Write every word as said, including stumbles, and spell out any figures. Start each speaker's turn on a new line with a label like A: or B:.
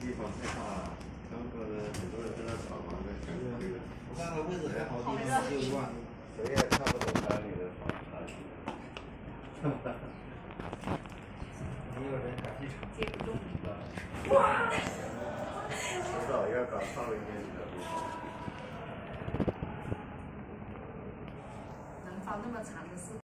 A: 地方太大了，然后呢，很多人在那吵嘛，在想这个。
B: 我看看位置还好地方，就一万，
A: 谁也看不懂他你的房产。哈哈。
B: 没有人敢去抢。
C: 接不住。
A: 哇！迟早要搞少一点的。
C: 能发那么长的视